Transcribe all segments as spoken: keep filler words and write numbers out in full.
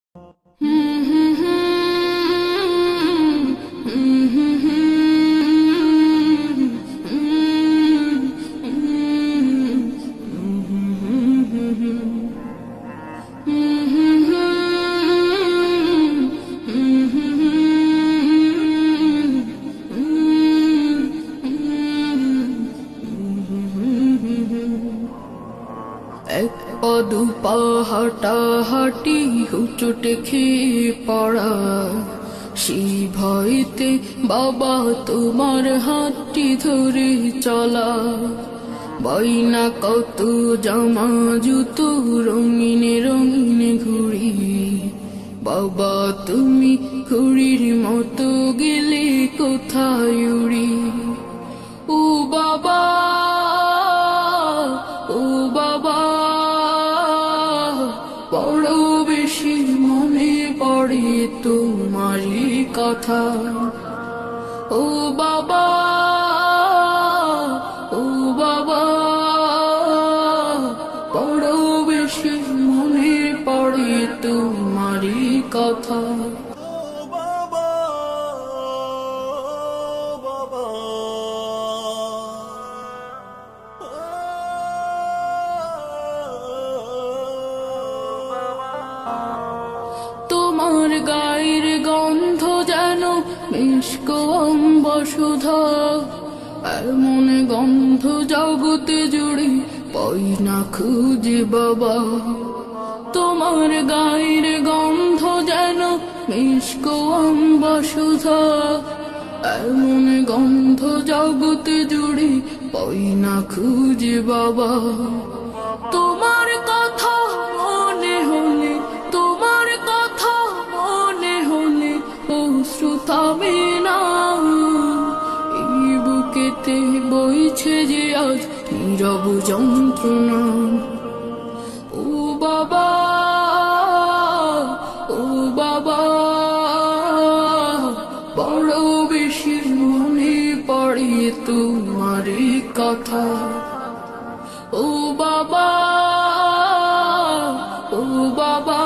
এক পা দু পা হাঁটা হাঁটি হুচট খেয়ে পড়া, সেই ভয়তে বাবা তোমার হাতটি ধরে চলা। বইনা কত জামা জুতো রঙিন রঙিন ঘুড়ি, বাবা তুমি ঘুড়ির মতো গেলে কোথায় উড়ি। ও বাবা ও বাবা বড় বেশি মনে পড়ে তোমারই কথা। ও বাবা ও বাবা বড় বেশি মনে পড়ে তোমারই কথা। তোমার গায়ের গন্ধ যেন মিষ্ক অম্বসুধা, এমন গন্ধ জগতে জুড়ে পাই না খুঁজে বাবা। তোমার গায়ের গন্ধ যেন মিষ্ক অম্বসুধা, এমন গন্ধ জগতে জুড়ে পাই না খুঁজে বাবা। তোমার কথা মনে হলে তোমার কথা মনে হলে অশ্রু থামে না, এই বুকেতে বইছে যে আজ নীরব যন্ত্রণা। ও বাবা ও বাবা বড় বেশি মনে পড়ে তোমারই কথা। ও বাবা ও বাবা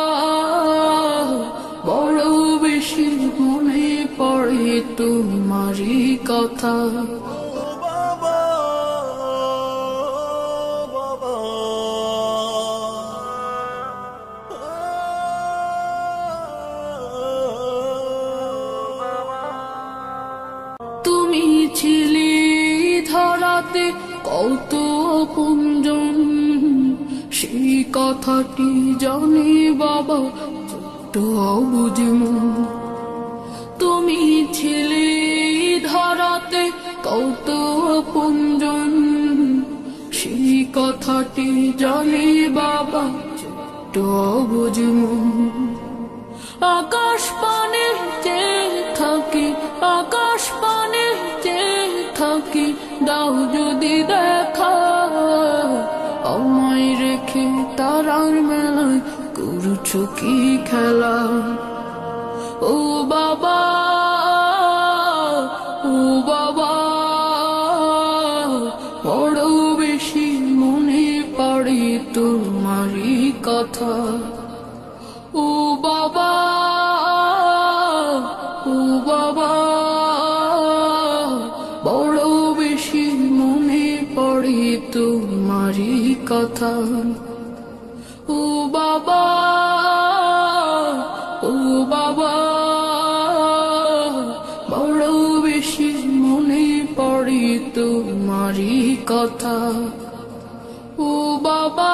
বড় বেশি মনে পড়ে তোমারই কথা। তুমি ছিলে ধরাতে কত আপনজন, সেই কথাটি জানে বাবা ছোট্ট অবুঝ মন। তুমি ছিলে ধরাতে কত আপনজন, সেই কথাটি জানে বাবা ছোট্ট অবুঝ মন। আকাশ পানে চেয়ে থাকি আকাশ পানে চেয়ে থাকি, দাও যদি দেখা আমায় রেখে তারার মেলায় করছো কি খেলা। ও বাবা ও বাবা বড় বেশি মনে পড়ে তোমারই কথা। ও বাবা ও বাবা বড় বেশি মনে পড়ে তোমারই কথা। ও বাবা ও বাবা বড় বেশি মনে পড়ে তোমারই কথা। ও বাবা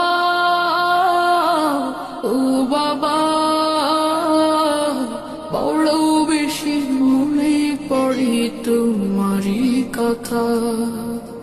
ও বাবা বড় বেশি মনে পড়ে তোমারই কথা।